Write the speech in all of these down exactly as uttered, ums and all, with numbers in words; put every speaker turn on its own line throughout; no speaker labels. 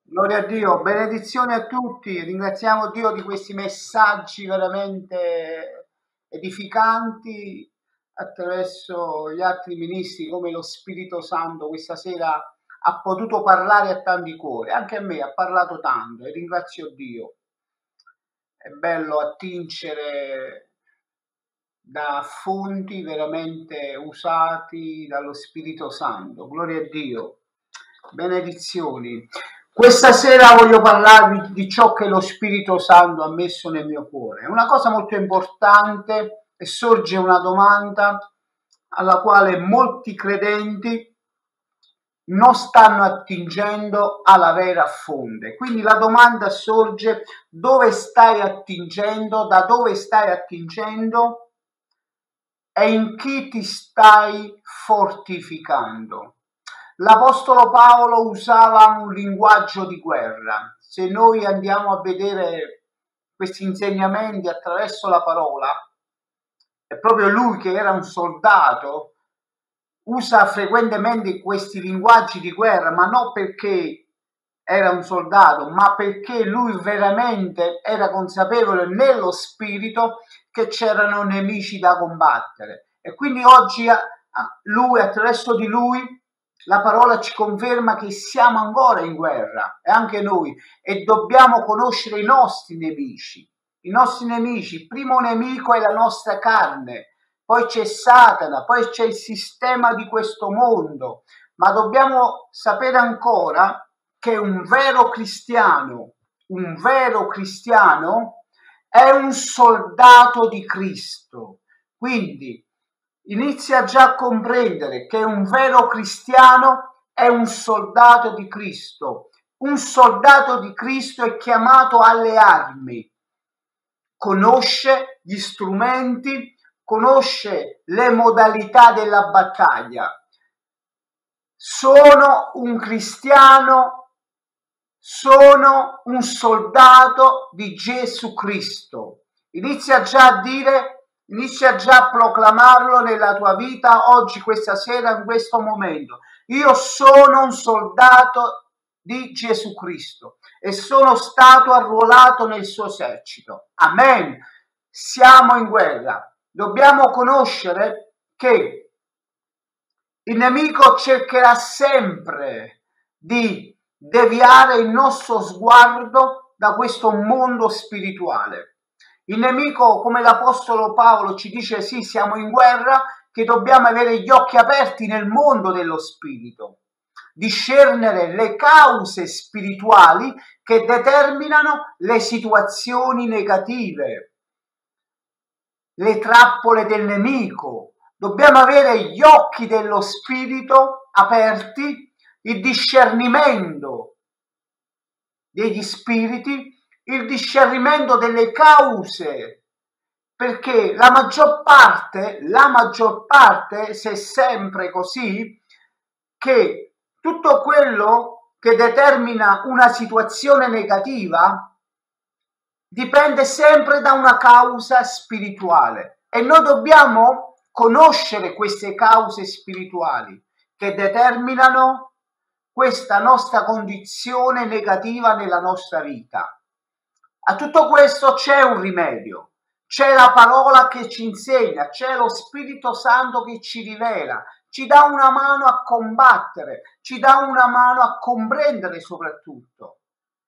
Gloria a Dio, benedizioni a tutti, ringraziamo Dio di questi messaggi veramente edificanti attraverso gli altri ministri, come lo Spirito Santo questa sera ha potuto parlare a tanti cuori, anche a me ha parlato tanto e ringrazio Dio. È bello attingere da fonti veramente usati dallo Spirito Santo, gloria a Dio, benedizioni. Questa sera voglio parlarvi di ciò che lo Spirito Santo ha messo nel mio cuore. È una cosa molto importante e sorge una domanda alla quale molti credenti non stanno attingendo alla vera fonte. Quindi la domanda sorge: dove stai attingendo? Da dove stai attingendo? E in chi ti stai fortificando? L'Apostolo Paolo usava un linguaggio di guerra. Se noi andiamo a vedere questi insegnamenti attraverso la parola, è proprio lui che era un soldato, usa frequentemente questi linguaggi di guerra, ma non perché era un soldato, ma perché lui veramente era consapevole nello spirito che c'erano nemici da combattere. E quindi oggi lui, attraverso di lui, la parola ci conferma che siamo ancora in guerra, e anche noi, e dobbiamo conoscere i nostri nemici. I nostri nemici, il primo nemico è la nostra carne, poi c'è Satana, poi c'è il sistema di questo mondo, ma dobbiamo sapere ancora che un vero cristiano, un vero cristiano è un soldato di Cristo. Quindi inizia già a comprendere che un vero cristiano è un soldato di Cristo. Un soldato di Cristo è chiamato alle armi, conosce gli strumenti, conosce le modalità della battaglia. Sono un cristiano, sono un soldato di Gesù Cristo. Inizia già a dire, inizia già a proclamarlo nella tua vita oggi, questa sera, in questo momento. Io sono un soldato di Gesù Cristo e sono stato arruolato nel suo esercito. Amen. Siamo in guerra. Dobbiamo conoscere che il nemico cercherà sempre di deviare il nostro sguardo da questo mondo spirituale. Il nemico, come l'Apostolo Paolo ci dice, sì, siamo in guerra, che dobbiamo avere gli occhi aperti nel mondo dello spirito, discernere le cause spirituali che determinano le situazioni negative, le trappole del nemico. Dobbiamo avere gli occhi dello spirito aperti, il discernimento degli spiriti, il discernimento delle cause, perché la maggior parte, la maggior parte, se sempre così, che tutto quello che determina una situazione negativa dipende sempre da una causa spirituale e noi dobbiamo conoscere queste cause spirituali che determinano questa nostra condizione negativa nella nostra vita. A tutto questo c'è un rimedio, c'è la parola che ci insegna, c'è lo Spirito Santo che ci rivela, ci dà una mano a combattere, ci dà una mano a comprendere soprattutto,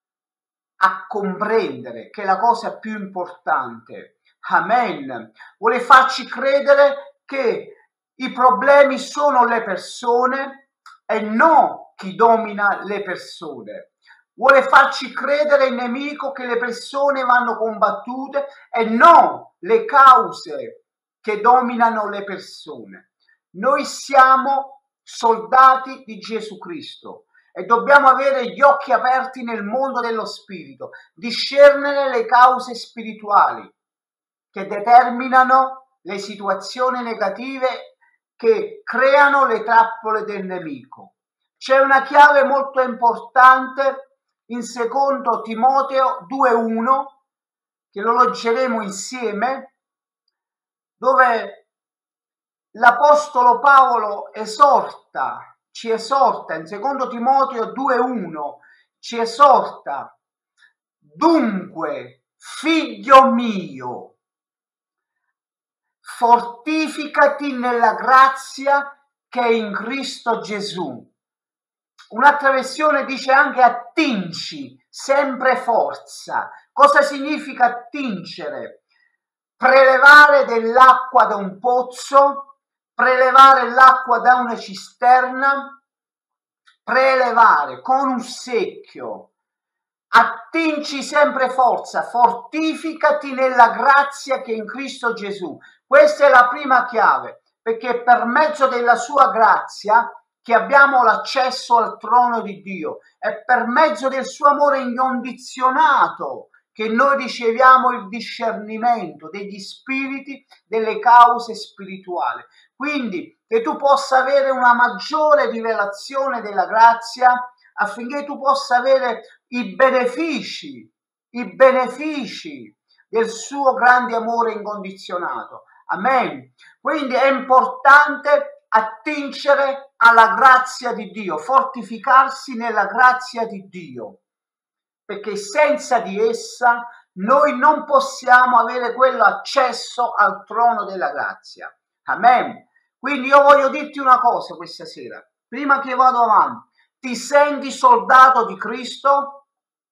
a comprendere che è la cosa più importante. Amen. Vuole farci credere che i problemi sono le persone e non chi domina le persone. Vuole farci credere il nemico che le persone vanno combattute e non le cause che dominano le persone. Noi siamo soldati di Gesù Cristo e dobbiamo avere gli occhi aperti nel mondo dello spirito, discernere le cause spirituali che determinano le situazioni negative che creano le trappole del nemico. C'è una chiave molto importante in secondo Timoteo due uno, che lo leggeremo insieme, dove l'Apostolo Paolo esorta, ci esorta in secondo Timoteo due uno, ci esorta: dunque, figlio mio, fortificati nella grazia che è in Cristo Gesù. Un'altra versione dice anche attingi sempre forza. Cosa significa attingere? Prelevare dell'acqua da un pozzo, prelevare l'acqua da una cisterna, prelevare con un secchio. Attingi sempre forza, fortificati nella grazia che è in Cristo Gesù. Questa è la prima chiave, perché per mezzo della sua grazia che abbiamo l'accesso al trono di Dio, è per mezzo del suo amore incondizionato che noi riceviamo il discernimento degli spiriti, delle cause spirituali. Quindi che tu possa avere una maggiore rivelazione della grazia, affinché tu possa avere i benefici, i benefici del suo grande amore incondizionato. Amen. Quindi è importante attingere alla grazia di Dio, fortificarsi nella grazia di Dio, perché senza di essa noi non possiamo avere quello accesso al trono della grazia. Amen. Quindi io voglio dirti una cosa questa sera, prima che vado avanti. Ti senti soldato di Cristo?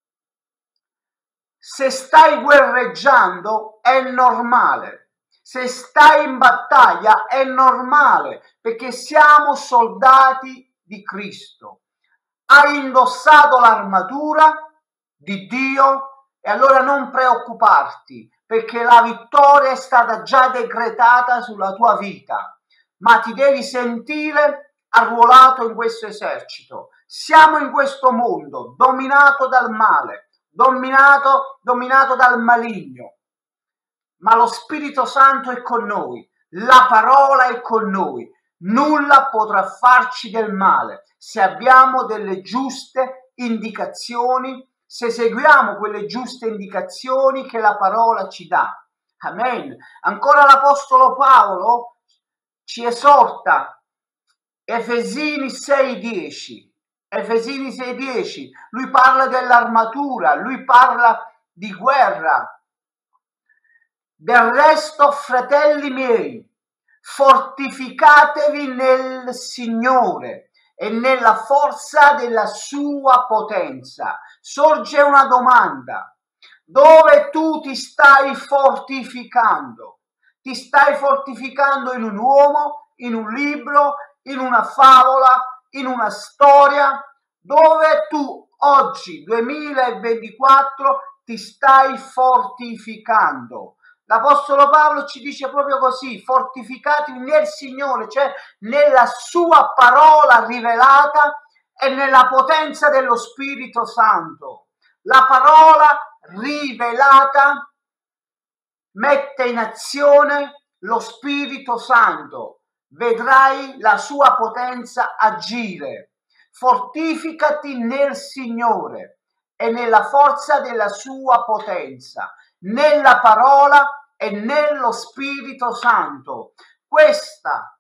Se stai guerreggiando è normale, se stai in battaglia è normale, perché siamo soldati di Cristo. Hai indossato l'armatura di Dio e allora non preoccuparti, perché la vittoria è stata già decretata sulla tua vita, ma ti devi sentire arruolato in questo esercito. Siamo in questo mondo dominato dal male, dominato, dominato dal maligno, ma lo Spirito Santo è con noi, la parola è con noi, nulla potrà farci del male se abbiamo delle giuste indicazioni, se seguiamo quelle giuste indicazioni che la parola ci dà. Amen. Ancora l'Apostolo Paolo ci esorta, Efesini sei dieci. Efesini sei dieci, lui parla dell'armatura, lui parla di guerra. Del resto, fratelli miei, fortificatevi nel Signore e nella forza della sua potenza. Sorge una domanda: dove tu ti stai fortificando? Ti stai fortificando in un uomo, in un libro, in una favola, in una storia? Dove tu oggi, duemilaventiquattro, ti stai fortificando? L'Apostolo Paolo ci dice proprio così: fortificatevi nel Signore, cioè nella sua parola rivelata e nella potenza dello Spirito Santo. La parola rivelata mette in azione lo Spirito Santo, vedrai la sua potenza agire. Fortificati nel Signore e nella forza della sua potenza, nella parola e nello Spirito Santo. Questa,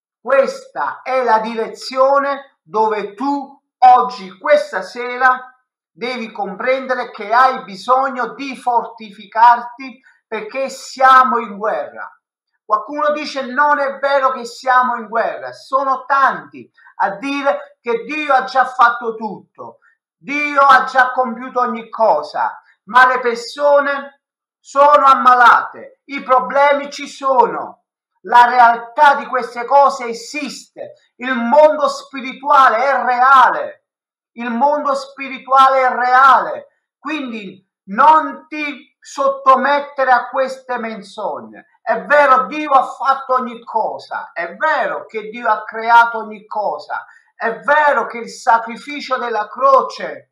questa è la direzione dove tu oggi, questa sera, devi comprendere che hai bisogno di fortificarti, perché siamo in guerra. Qualcuno dice non è vero che siamo in guerra, sono tanti a dire che Dio ha già fatto tutto, Dio ha già compiuto ogni cosa, ma le persone sono ammalate, i problemi ci sono, la realtà di queste cose esiste, il mondo spirituale è reale, il mondo spirituale è reale, quindi non ti sottomettere a queste menzogne. È vero, Dio ha fatto ogni cosa, è vero che Dio ha creato ogni cosa, è vero che il sacrificio della croce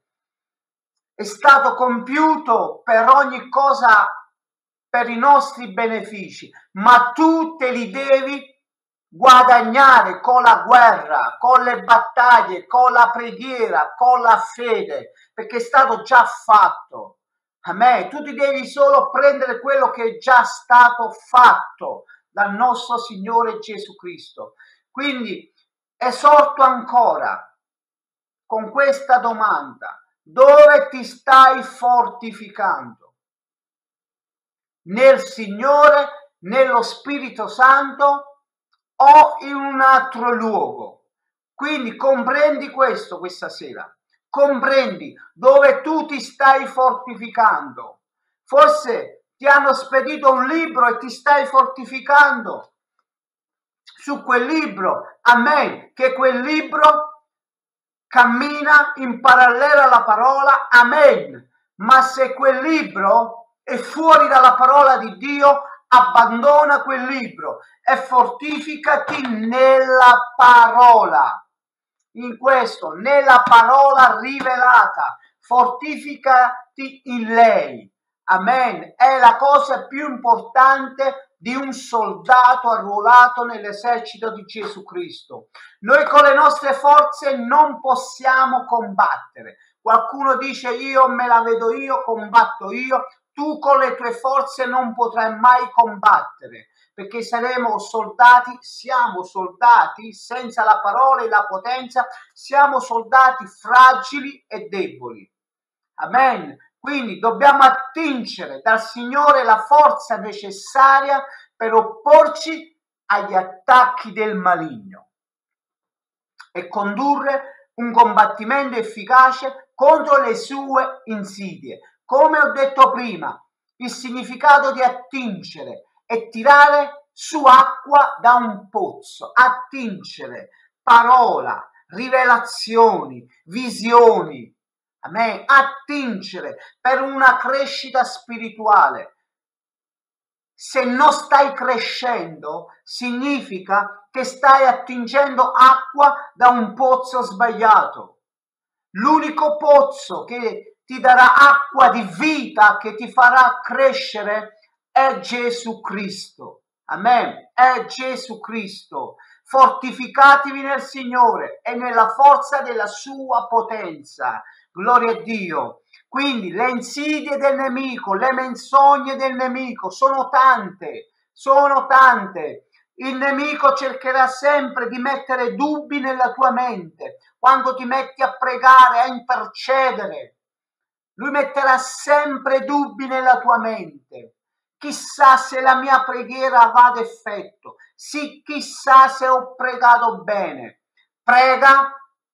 è stato compiuto per ogni cosa, per i nostri benefici, ma tu te li devi guadagnare con la guerra, con le battaglie, con la preghiera, con la fede, perché è stato già fatto. Amen. Tu ti devi solo prendere quello che è già stato fatto dal nostro Signore Gesù Cristo. Quindi esorto ancora con questa domanda: dove ti stai fortificando? Nel Signore, nello Spirito Santo o in un altro luogo? Quindi comprendi questo questa sera. Comprendi dove tu ti stai fortificando. Forse ti hanno spedito un libro e ti stai fortificando su quel libro. Amen. Che quel libro cammina in parallelo alla parola. Amen. Ma se quel libro è fuori dalla parola di Dio, abbandona quel libro e fortificati nella parola. In questo, nella parola rivelata, fortificati in lei. Amen. È la cosa più importante di un soldato arruolato nell'esercito di Gesù Cristo. Noi con le nostre forze non possiamo combattere. Qualcuno dice: io me la vedo io, combatto io. Tu con le tue forze non potrai mai combattere, perché saremo soldati, siamo soldati senza la parola e la potenza, siamo soldati fragili e deboli. Amen. Quindi dobbiamo attingere dal Signore la forza necessaria per opporci agli attacchi del maligno e condurre un combattimento efficace contro le sue insidie. Come ho detto prima, il significato di attingere è tirare su acqua da un pozzo, attingere, parola, rivelazioni, visioni. Amen. Attingere per una crescita spirituale. Se non stai crescendo, significa che stai attingendo acqua da un pozzo sbagliato. L'unico pozzo che ti darà acqua di vita, che ti farà crescere, è Gesù Cristo. Amen. È Gesù Cristo. Fortificatevi nel Signore e nella forza della sua potenza. Gloria a Dio. Quindi le insidie del nemico, le menzogne del nemico sono tante, sono tante. Il nemico cercherà sempre di mettere dubbi nella tua mente quando ti metti a pregare, a intercedere. Lui metterà sempre dubbi nella tua mente. Chissà se la mia preghiera va ad effetto. Sì, chissà se ho pregato bene. Prega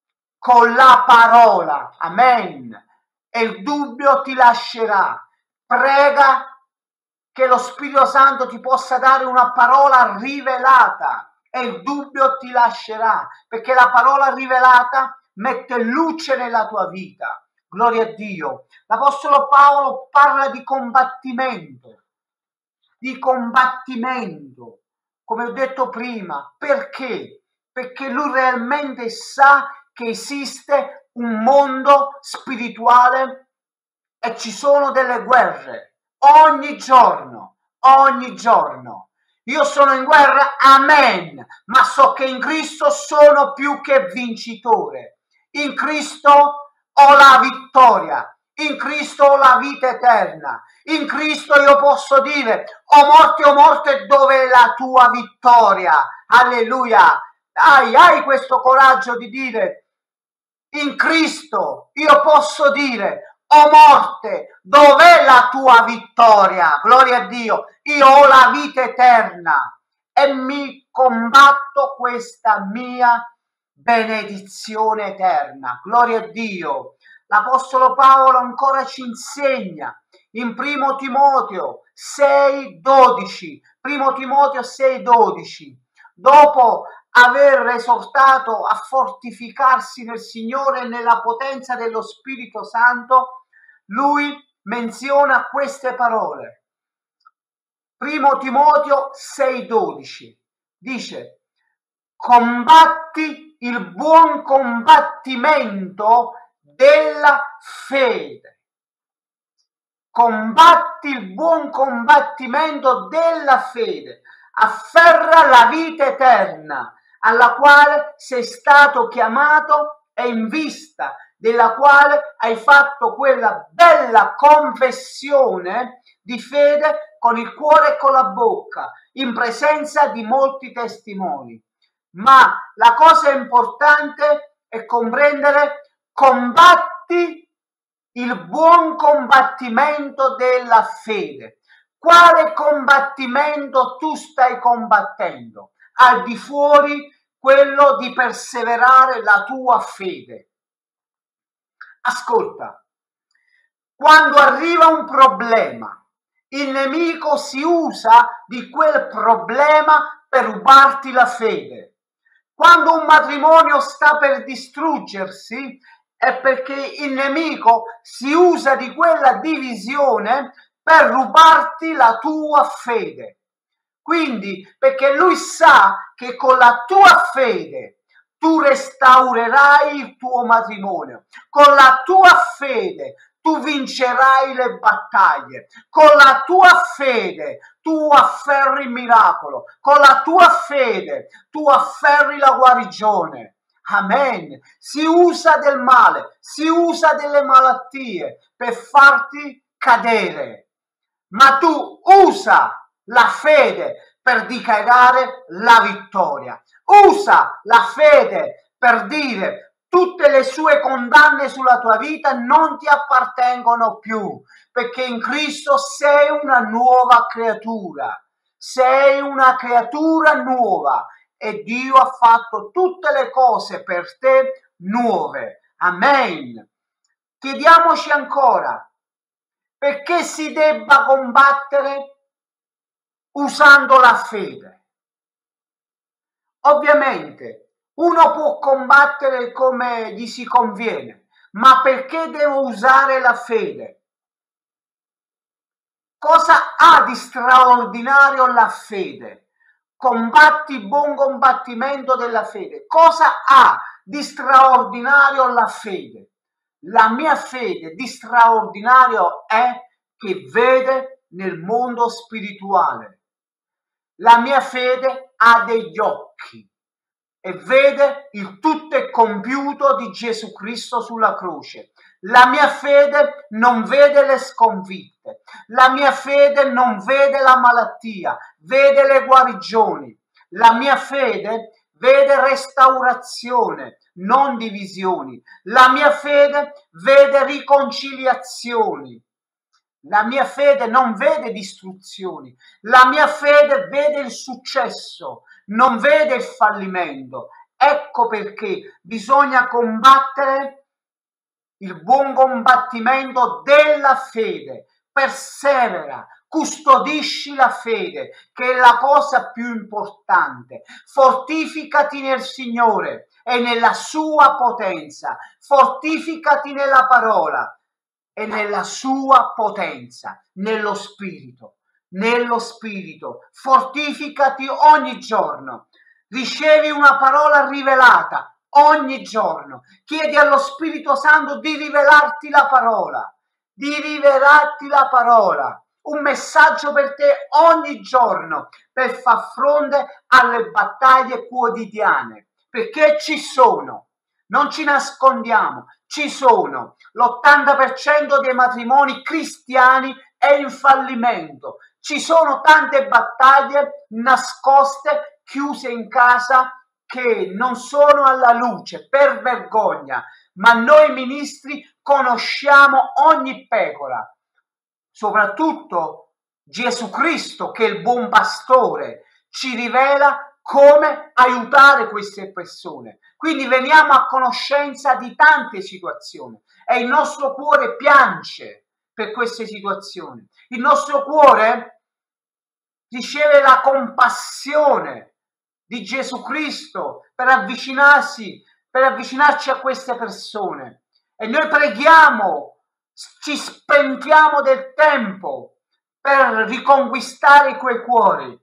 con la parola. Amen. E il dubbio ti lascerà. Prega che lo Spirito Santo ti possa dare una parola rivelata e il dubbio ti lascerà, perché la parola rivelata mette luce nella tua vita. Gloria a Dio. L'Apostolo Paolo parla di combattimento, di combattimento, come ho detto prima. Perché? Perché lui realmente sa che esiste un mondo spirituale e ci sono delle guerre ogni giorno, ogni giorno. Io sono in guerra, amen, ma so che in Cristo sono più che vincitore. In Cristo ho la vittoria, in Cristo ho la vita eterna, in Cristo io posso dire: o morte o morte, dove è la tua vittoria? Alleluia. Hai, hai questo coraggio di dire: in Cristo io posso dire: o morte, dov'è la tua vittoria? Gloria a Dio. Io ho la vita eterna e mi combatto questa mia benedizione eterna. Gloria a Dio. L'Apostolo Paolo ancora ci insegna in primo Timoteo sei dodici, primo Timoteo sei dodici, dopo aver esortato a fortificarsi nel Signore e nella potenza dello Spirito Santo, lui menziona queste parole. Primo Timoteo sei dodici dice: combatti il buon combattimento della fede. Combatti il buon combattimento della fede. Afferra la vita eterna alla quale sei stato chiamato e in vista della quale hai fatto quella bella confessione di fede con il cuore e con la bocca, in presenza di molti testimoni. Ma la cosa importante è comprendere: combatti il buon combattimento della fede. Quale combattimento tu stai combattendo? Al di fuori quello di perseverare la tua fede. Ascolta, quando arriva un problema, il nemico si usa di quel problema per rubarti la fede. Quando un matrimonio sta per distruggersi, è perché il nemico si usa di quella divisione per rubarti la tua fede. Quindi, perché lui sa che con la tua fede tu restaurerai il tuo matrimonio, con la tua fede tu vincerai le battaglie, con la tua fede tu afferri il miracolo, con la tua fede tu afferri la guarigione. Amen. Si usa del male, si usa delle malattie per farti cadere, ma tu usa la fede per dichiarare la vittoria. Usa la fede per dire tutte le sue condanne sulla tua vita non ti appartengono più, perché in Cristo sei una nuova creatura. Sei una creatura nuova e Dio ha fatto tutte le cose per te nuove. Amen. Chiediamoci ancora, perché si debba combattere usando la fede? Ovviamente uno può combattere come gli si conviene, ma perché devo usare la fede? Cosa ha di straordinario la fede? Combatti il buon combattimento della fede. Cosa ha di straordinario la fede? La mia fede di straordinario è che vede nel mondo spirituale. La mia fede ha degli occhi e vede il tutto è compiuto di Gesù Cristo sulla croce. La mia fede non vede le sconfitte, la mia fede non vede la malattia, vede le guarigioni. La mia fede vede restaurazione, non divisioni. La mia fede vede riconciliazioni. La mia fede non vede distruzioni, la mia fede vede il successo, non vede il fallimento. Ecco perché bisogna combattere il buon combattimento della fede. Persevera, custodisci la fede, che è la cosa più importante. Fortificati nel Signore e nella sua potenza. Fortificati nella parola e nella sua potenza, nello spirito, nello spirito. Fortificati ogni giorno. Ricevi una parola rivelata ogni giorno. Chiedi allo Spirito Santo di rivelarti la parola, di rivelarti la parola. Un messaggio per te ogni giorno per far fronte alle battaglie quotidiane, perché ci sono. Non ci nascondiamo, ci sono. L'ottanta per cento dei matrimoni cristiani è in fallimento. Ci sono tante battaglie nascoste, chiuse in casa, che non sono alla luce per vergogna, ma noi ministri conosciamo ogni pecora, soprattutto Gesù Cristo, che è il buon pastore, ci rivela come aiutare queste persone. Quindi veniamo a conoscenza di tante situazioni e il nostro cuore piange per queste situazioni. Il nostro cuore riceve la compassione di Gesù Cristo per avvicinarsi, per avvicinarci a queste persone. E noi preghiamo, ci spendiamo del tempo per riconquistare quei cuori.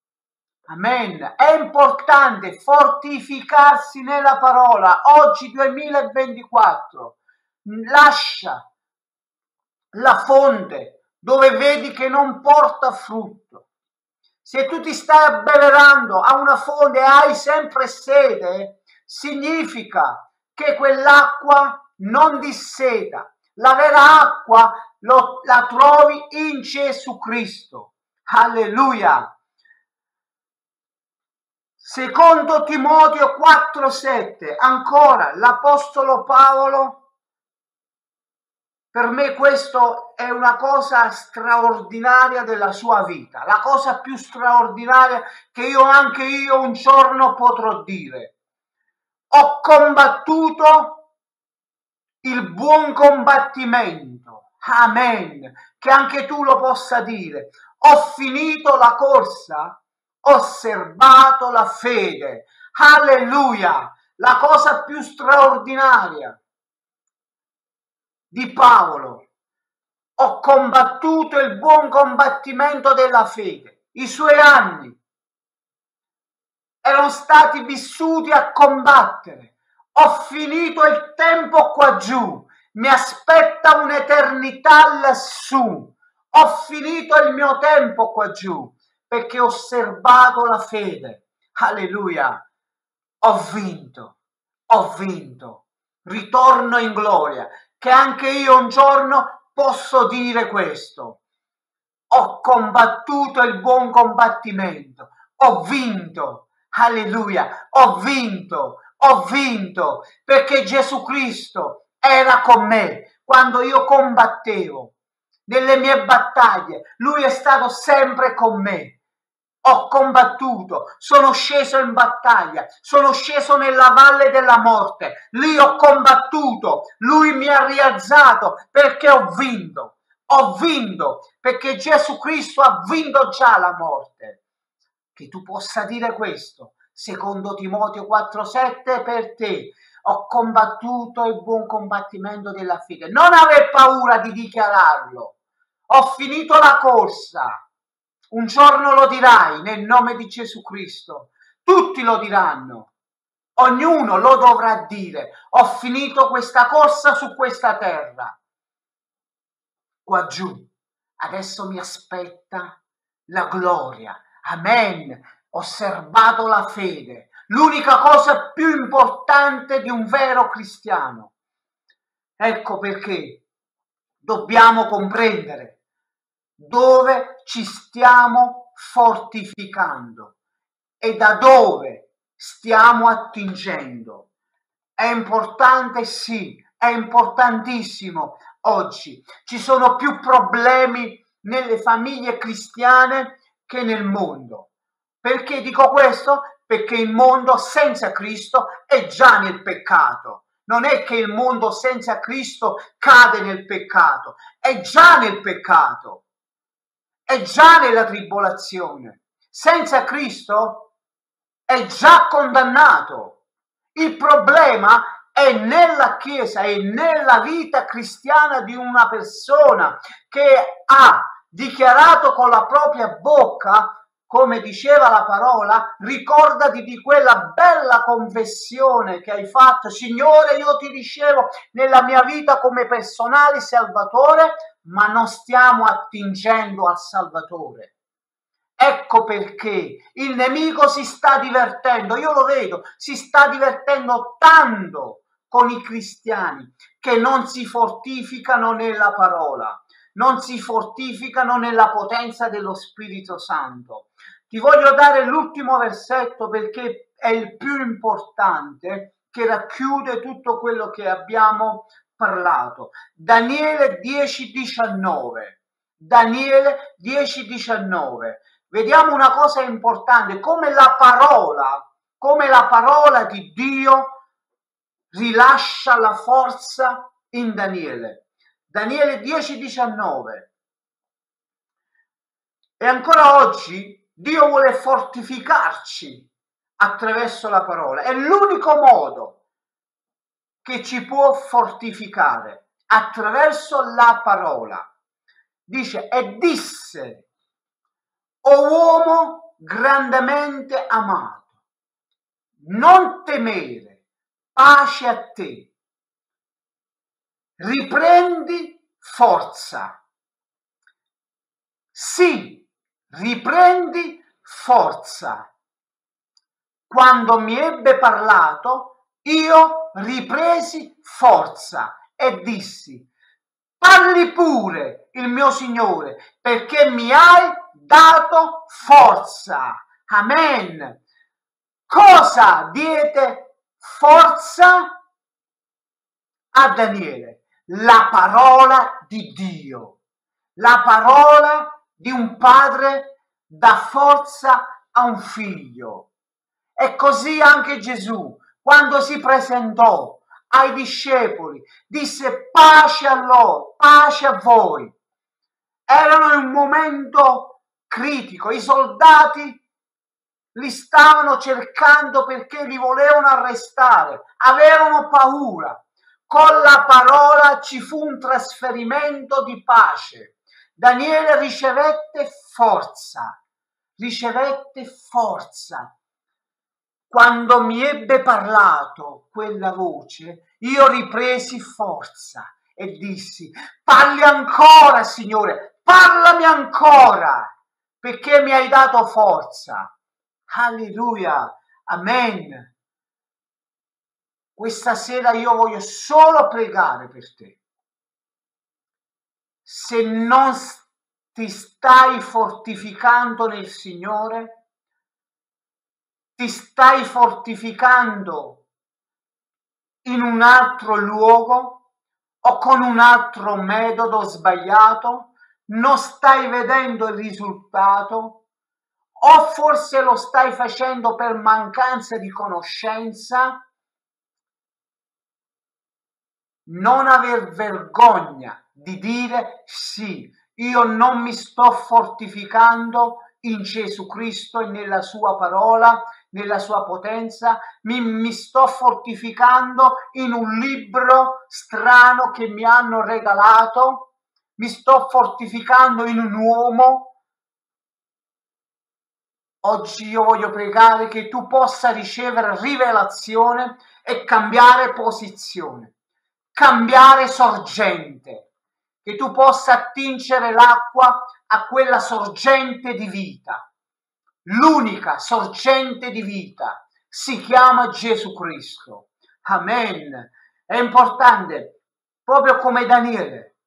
Amen. È importante fortificarsi nella parola. Oggi duemilaventiquattro. Lascia la fonte dove vedi che non porta frutto. Se tu ti stai abbeverando a una fonte e hai sempre sete, significa che quell'acqua non disseta. La vera acqua lo, la trovi in Gesù Cristo. Alleluia. Secondo Timoteo quattro sette, ancora l'Apostolo Paolo Per me questo è una cosa straordinaria della sua vita, la cosa più straordinaria che io anche io un giorno potrò dire. Ho combattuto il buon combattimento, amen, che anche tu lo possa dire. Ho finito la corsa, ho serbato la fede, alleluia, la cosa più straordinaria di Paolo. Ho combattuto il buon combattimento della fede. I suoi anni erano stati vissuti a combattere. Ho finito il tempo qua giù, mi aspetta un'eternità lassù. Ho finito il mio tempo qua giù perché ho serbato la fede. Alleluia. Ho vinto, ho vinto. Ritorno in gloria, che anche io un giorno posso dire questo. Ho combattuto il buon combattimento, ho vinto, alleluia, ho vinto, ho vinto, perché Gesù Cristo era con me quando io combattevo nelle mie battaglie, Lui è stato sempre con me. Ho combattuto, sono sceso in battaglia, sono sceso nella valle della morte, lì ho combattuto, Lui mi ha rialzato perché ho vinto, ho vinto perché Gesù Cristo ha vinto già la morte. Che tu possa dire questo, secondo Timoteo quattro sette, per te ho combattuto il buon combattimento della fede. Non aver paura di dichiararlo, ho finito la corsa. Un giorno lo dirai nel nome di Gesù Cristo. Tutti lo diranno. Ognuno lo dovrà dire. Ho finito questa corsa su questa terra. Qua giù. Adesso mi aspetta la gloria. Amen. Ho serbato la fede. L'unica cosa più importante di un vero cristiano. Ecco perché dobbiamo comprendere dove ci stiamo fortificando e da dove stiamo attingendo. È importante, sì, è importantissimo oggi. Ci sono più problemi nelle famiglie cristiane che nel mondo. Perché dico questo? Perché il mondo senza Cristo è già nel peccato. Non è che il mondo senza Cristo cade nel peccato, è già nel peccato. È già nella tribolazione. Senza Cristo è già condannato. Il problema è nella Chiesa, è nella vita cristiana di una persona che ha dichiarato con la propria bocca, come diceva la parola, ricordati di quella bella confessione che hai fatto. Signore, io ti ricevo nella mia vita come personale Salvatore, ma non stiamo attingendo al Salvatore. Ecco perché il nemico si sta divertendo, io lo vedo, si sta divertendo tanto con i cristiani che non si fortificano nella parola, non si fortificano nella potenza dello Spirito Santo. Ti voglio dare l'ultimo versetto perché è il più importante, che racchiude tutto quello che abbiamo parlato. Daniele dieci diciannove. Daniele dieci diciannove. Vediamo una cosa importante, come la parola, come la parola di Dio rilascia la forza in Daniele. Daniele dieci diciannove. E ancora oggi Dio vuole fortificarci attraverso la parola. È l'unico modo che ci può fortificare, attraverso la parola. Dice, e disse, o uomo grandemente amato, non temere, pace a te, riprendi forza. Sì, riprendi forza. Quando mi ebbe parlato, io ripresi forza e dissi, parli pure, il mio Signore, perché mi hai dato forza. Amen. Cosa diede forza a Daniele? la parola di Dio, la parola di un padre dà forza a un figlio. E così anche Gesù, quando si presentò ai discepoli, disse pace a loro, pace a voi. Erano in un momento critico, i soldati li stavano cercando perché li volevano arrestare, avevano paura. Con la parola ci fu un trasferimento di pace. Daniele ricevette forza, ricevette forza. Quando mi ebbe parlato quella voce, io ripresi forza e dissi: parli ancora, Signore, parlami ancora, perché mi hai dato forza. Alleluia, amen. Questa sera io voglio solo pregare per te. Se non ti stai fortificando nel Signore, ti stai fortificando in un altro luogo o con un altro metodo sbagliato, non stai vedendo il risultato, o forse lo stai facendo per mancanza di conoscenza, non aver vergogna di dire sì, io non mi sto fortificando in Gesù Cristo e nella sua parola, nella sua potenza, mi, mi sto fortificando in un libro strano che mi hanno regalato, mi sto fortificando in un uomo. Oggi io voglio pregare che tu possa ricevere rivelazione e cambiare posizione, cambiare sorgente, che tu possa attingere l'acqua a quella sorgente di vita. L'unica sorgente di vita si chiama Gesù Cristo. Amen. È importante, proprio come Daniele.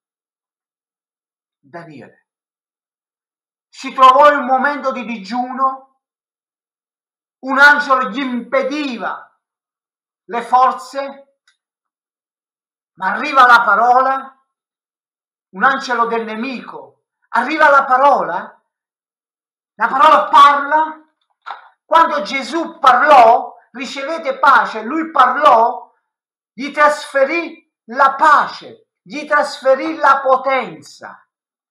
Daniele si trovò in un momento di digiuno, un angelo gli impediva le forze, ma arriva la parola, un angelo del nemico, arriva la parola, la parola parla. Quando Gesù parlò, ricevete pace, lui parlò, gli trasferì la pace, gli trasferì la potenza.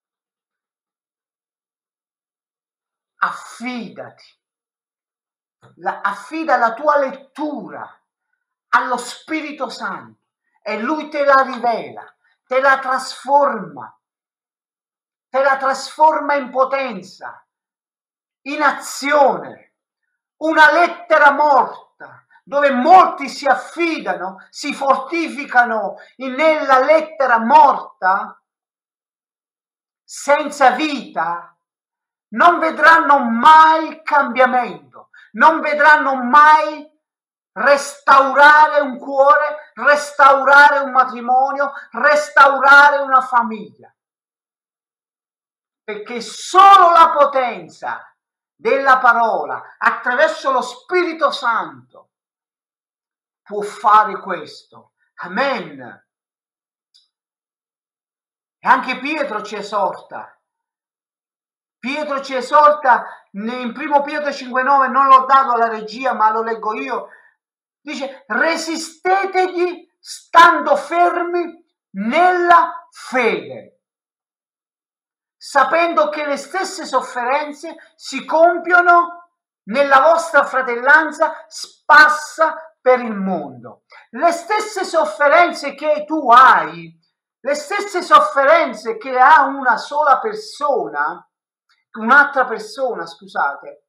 Affidati, la, affida la tua lettura allo Spirito Santo e lui te la rivela, te la trasforma, te la trasforma in potenza, in azione. Una lettera morta, dove molti si affidano, si fortificano nella lettera morta, senza vita, non vedranno mai cambiamento, non vedranno mai restaurare un cuore, restaurare un matrimonio, restaurare una famiglia. Perché solo la potenza della parola, attraverso lo Spirito Santo, può fare questo. Amen. E anche Pietro ci esorta. Pietro ci esorta in primo Pietro cinque nove, non l'ho dato alla regia ma lo leggo io, dice: resistetegli stando fermi nella fede, sapendo che le stesse sofferenze si compiono nella vostra fratellanza sparsa per il mondo. Le stesse sofferenze che tu hai, le stesse sofferenze che ha una sola persona, un'altra persona, scusate,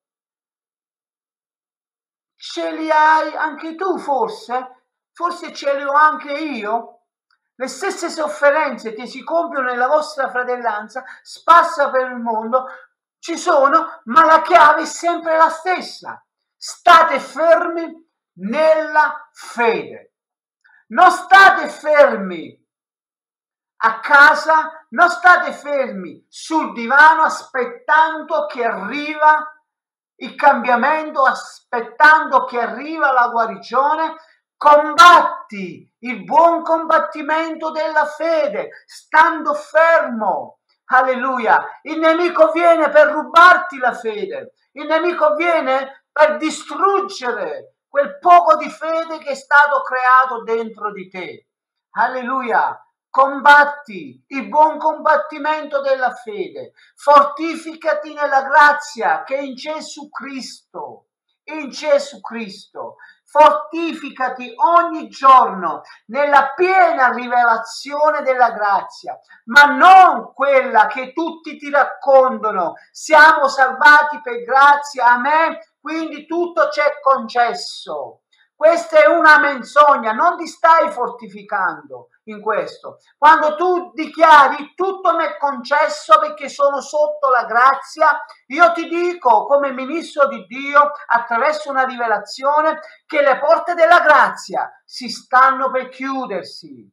ce li hai anche tu forse? Forse ce li ho anche io? Le stesse sofferenze che si compiono nella vostra fratellanza, sparsa per il mondo, ci sono, ma la chiave è sempre la stessa. State fermi nella fede. Non state fermi a casa, non state fermi sul divano aspettando che arriva il cambiamento, aspettando che arriva la guarigione, Combatti il buon combattimento della fede, stando fermo. Alleluia. Il nemico viene per rubarti la fede. Il nemico viene per distruggere quel poco di fede che è stato creato dentro di te. Alleluia. Combatti il buon combattimento della fede, fortificati nella grazia che è in Gesù Cristo, in Gesù Cristo. Fortificati ogni giorno nella piena rivelazione della grazia, ma non quella che tutti ti raccontano. Siamo salvati per grazia, a me, quindi tutto ci è concesso. Questa è una menzogna, non ti stai fortificando in questo. Quando tu dichiari tutto mi è concesso perché sono sotto la grazia, io ti dico come ministro di Dio attraverso una rivelazione che le porte della grazia si stanno per chiudersi.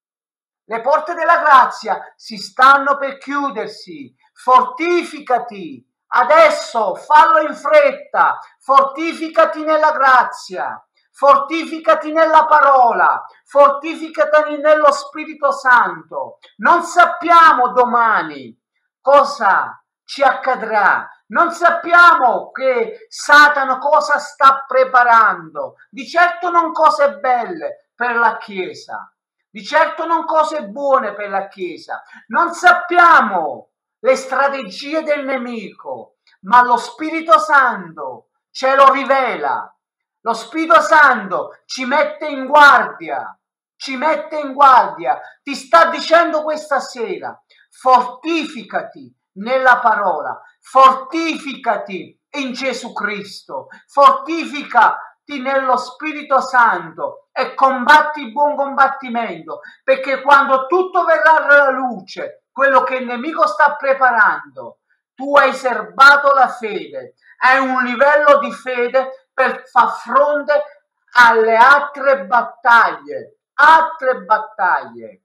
Le porte della grazia si stanno per chiudersi. Fortificati adesso, fallo in fretta, fortificati nella grazia. Fortificati nella parola, fortificati nello Spirito Santo. Non sappiamo domani cosa ci accadrà, non sappiamo che Satana cosa sta preparando, di certo non cose belle per la Chiesa, di certo non cose buone per la Chiesa, non sappiamo le strategie del nemico, ma lo Spirito Santo ce lo rivela. Lo Spirito Santo ci mette in guardia, ci mette in guardia, ti sta dicendo questa sera, fortificati nella parola, fortificati in Gesù Cristo, fortificati nello Spirito Santo e combatti il buon combattimento, perché quando tutto verrà alla luce, quello che il nemico sta preparando, tu hai serbato la fede, hai un livello di fede per far fronte alle altre battaglie, altre battaglie.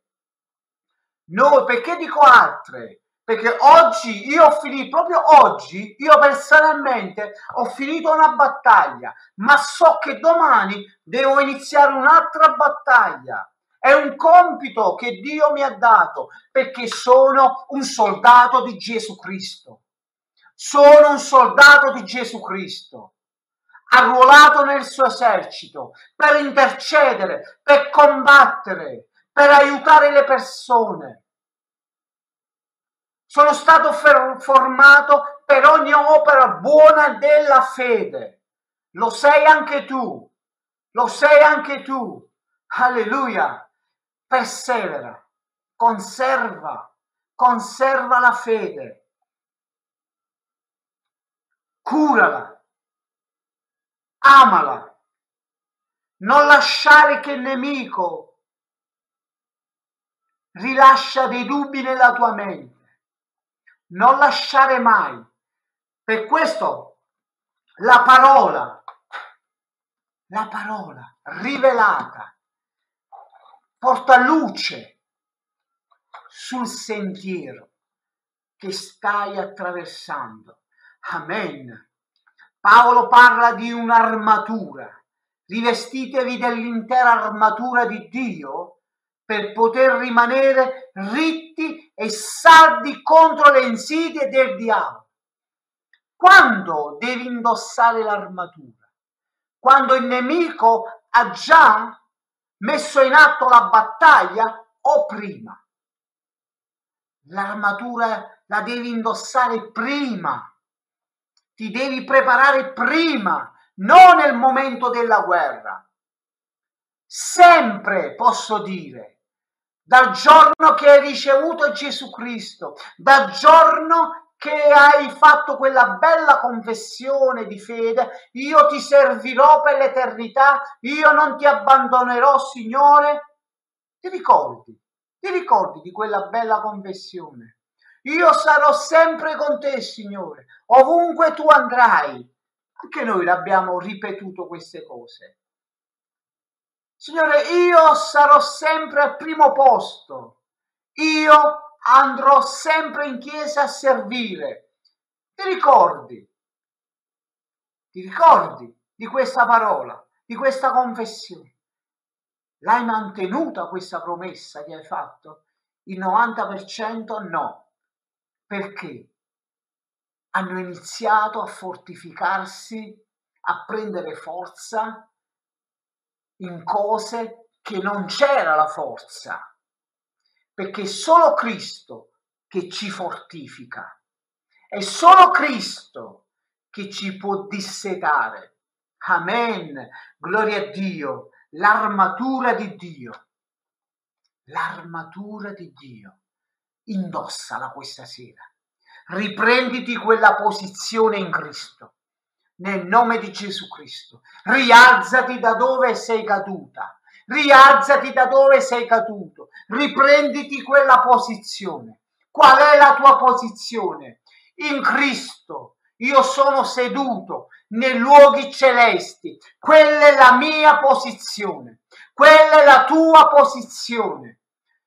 Noi, perché dico altre? Perché oggi io ho finito, proprio oggi, io personalmente ho finito una battaglia, ma so che domani devo iniziare un'altra battaglia. È un compito che Dio mi ha dato, perché sono un soldato di Gesù Cristo. Sono un soldato di Gesù Cristo, arruolato nel suo esercito, per intercedere, per combattere, per aiutare le persone. Sono stato formato per ogni opera buona della fede. Lo sei anche tu, lo sei anche tu. Alleluia. Persevera, conserva, conserva la fede. Curala, amala, non lasciare che il nemico rilascia dei dubbi nella tua mente, non lasciare mai. Per questo la parola, la parola rivelata porta luce sul sentiero che stai attraversando. Amen. Paolo parla di un'armatura. Rivestitevi dell'intera armatura di Dio per poter rimanere ritti e saldi contro le insidie del diavolo. Quando devi indossare l'armatura? Quando il nemico ha già messo in atto la battaglia o prima? L'armatura la devi indossare prima. Ti devi preparare prima, non nel momento della guerra. Sempre posso dire, dal giorno che hai ricevuto Gesù Cristo, dal giorno che hai fatto quella bella confessione di fede, io ti servirò per l'eternità, io non ti abbandonerò, Signore. Ti ricordi? Ti ricordi di quella bella confessione? Io sarò sempre con te, Signore, ovunque tu andrai. Anche noi l'abbiamo ripetuto queste cose. Signore, io sarò sempre al primo posto. Io andrò sempre in chiesa a servire. Ti ricordi? Ti ricordi di questa parola, di questa confessione? L'hai mantenuta questa promessa che hai fatto? Il novanta per cento no. Perché? Hanno iniziato a fortificarsi, a prendere forza in cose che non c'era la forza, perché è solo Cristo che ci fortifica, è solo Cristo che ci può dissetare. Amen, gloria a Dio, l'armatura di Dio, l'armatura di Dio, indossala questa sera, riprenditi quella posizione in Cristo. Nel nome di Gesù Cristo, rialzati da dove sei caduta, rialzati da dove sei caduto, riprenditi quella posizione. Qual è la tua posizione? In Cristo. Io sono seduto nei luoghi celesti. Quella è la mia posizione. Quella è la tua posizione.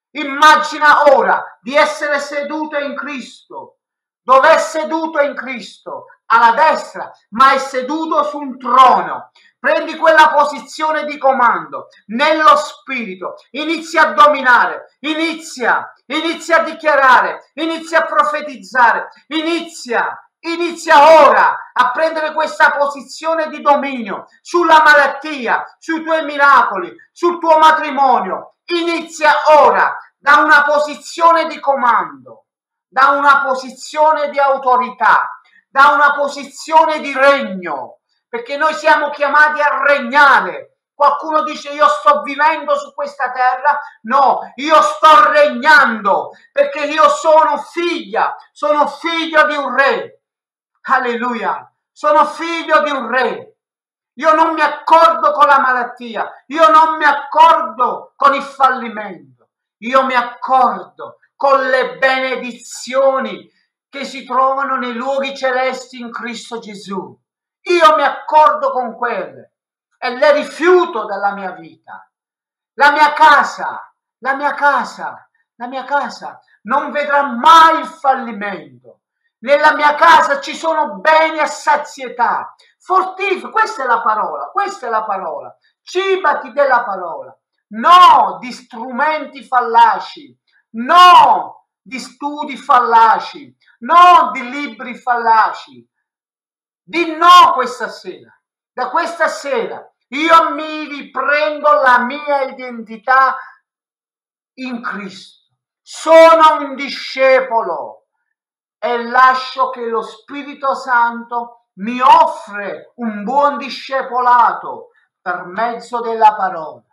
Immagina ora di essere seduto in Cristo. Dove è seduto in Cristo? Alla destra, ma è seduto su un trono. Prendi quella posizione di comando nello spirito, inizia a dominare, inizia, inizia a dichiarare, inizia a profetizzare, inizia, inizia ora a prendere questa posizione di dominio sulla malattia, sui tuoi miracoli, sul tuo matrimonio. Inizia ora da una posizione di comando, da una posizione di autorità, da una posizione di regno, perché noi siamo chiamati a regnare. Qualcuno dice io sto vivendo su questa terra, no, io sto regnando, perché io sono figlia, sono figlio di un re, alleluia, sono figlio di un re. Io non mi accordo con la malattia, io non mi accordo con il fallimento, io mi accordo con le benedizioni che si trovano nei luoghi celesti in Cristo Gesù. Io mi accordo con quelle e le rifiuto dalla mia vita. La mia casa, la mia casa, la mia casa non vedrà mai il fallimento. Nella mia casa ci sono beni a sazietà. Fortifica, questa è la parola, questa è la parola. Cibati della parola. No di strumenti fallaci, no di studi fallaci, no di libri fallaci. Di no questa sera. Da questa sera io mi riprendo la mia identità in Cristo. Sono un discepolo e lascio che lo Spirito Santo mi offre un buon discepolato per mezzo della parola.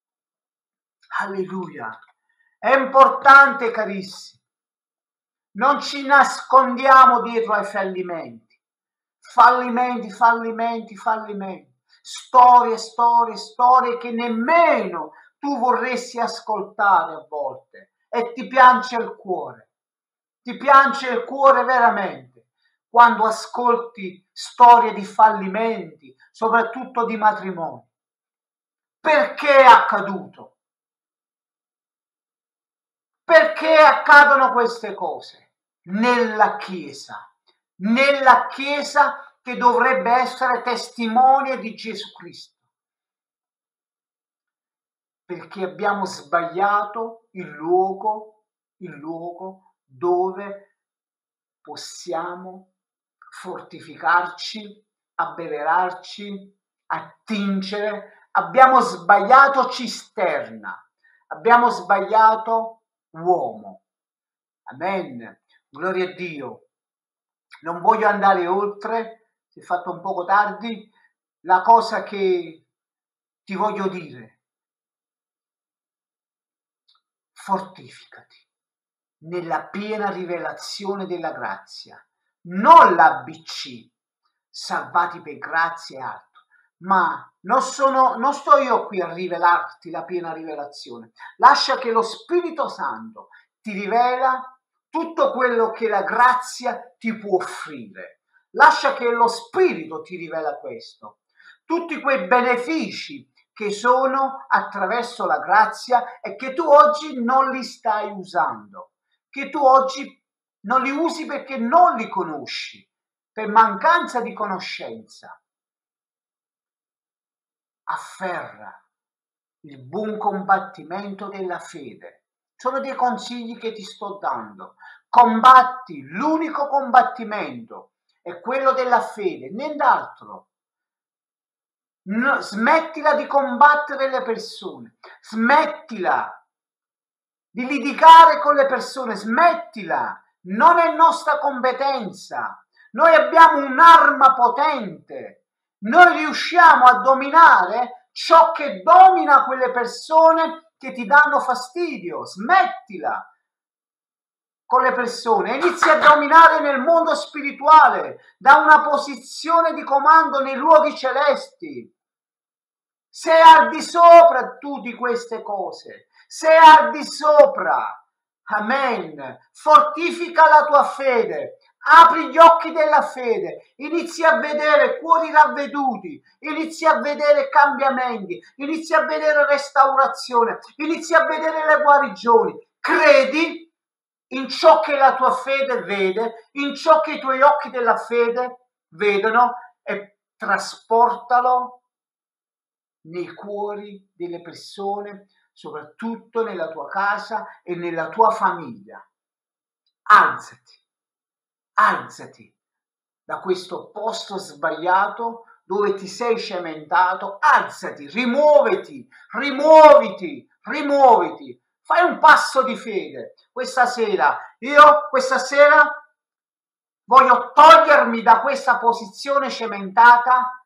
Alleluia. È importante, carissimi. Non ci nascondiamo dietro ai fallimenti. Fallimenti, fallimenti, fallimenti. Storie, storie, storie che nemmeno tu vorresti ascoltare a volte. E ti piange il cuore. Ti piange il cuore veramente quando ascolti storie di fallimenti, soprattutto di matrimoni. Perché è accaduto? Perché accadono queste cose? Nella Chiesa, nella Chiesa che dovrebbe essere testimone di Gesù Cristo. Perché abbiamo sbagliato il luogo, il luogo dove possiamo fortificarci, abbeverarci, attingere. Abbiamo sbagliato cisterna, abbiamo sbagliato uomo. Amen. Gloria a Dio. Non voglio andare oltre, si è fatto un poco tardi. La cosa che ti voglio dire: fortificati nella piena rivelazione della grazia, non l'A B C, salvati per grazia e altro, ma non, sono, non sto io qui a rivelarti la piena rivelazione. Lascia che lo Spirito Santo ti rivela tutto quello che la grazia ti può offrire. Lascia che lo Spirito ti rivela questo, tutti quei benefici che sono attraverso la grazia e che tu oggi non li stai usando, che tu oggi non li usi perché non li conosci, per mancanza di conoscenza. Afferra il buon combattimento della fede. Sono dei consigli che ti sto dando. Combatti, l'unico combattimento è quello della fede, nient'altro. No, smettila di combattere le persone, smettila di litigare con le persone, smettila, non è nostra competenza. Noi abbiamo un'arma potente, noi riusciamo a dominare ciò che domina quelle persone che ti danno fastidio. Smettila con le persone, inizi a dominare nel mondo spirituale, da una posizione di comando nei luoghi celesti. Sei al di sopra tu di queste cose, sei al di sopra. Amen. Fortifica la tua fede, apri gli occhi della fede, inizi a vedere cuori ravveduti, inizi a vedere cambiamenti, inizi a vedere restaurazione, inizi a vedere le guarigioni. Credi in ciò che la tua fede vede, in ciò che i tuoi occhi della fede vedono, e trasportalo nei cuori delle persone, soprattutto nella tua casa e nella tua famiglia. Alzati, alzati da questo posto sbagliato dove ti sei cementato, alzati, rimuoviti, rimuoviti, rimuoviti. Fai un passo di fede. Questa sera, io questa sera voglio togliermi da questa posizione cementata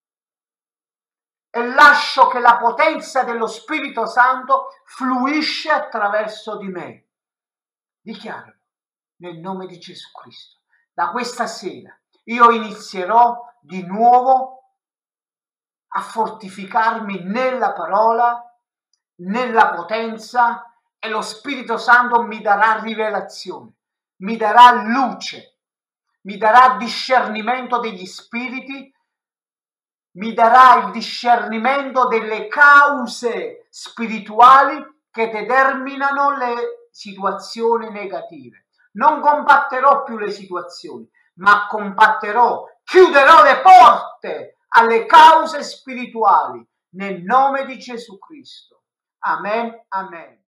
e lascio che la potenza dello Spirito Santo fluisce attraverso di me. Dichiaralo nel nome di Gesù Cristo. Da questa sera io inizierò di nuovo a fortificarmi nella parola, nella potenza, e lo Spirito Santo mi darà rivelazione, mi darà luce, mi darà discernimento degli spiriti, mi darà il discernimento delle cause spirituali che determinano le situazioni negative. Non combatterò più le situazioni, ma combatterò, chiuderò le porte alle cause spirituali nel nome di Gesù Cristo. Amen, amen.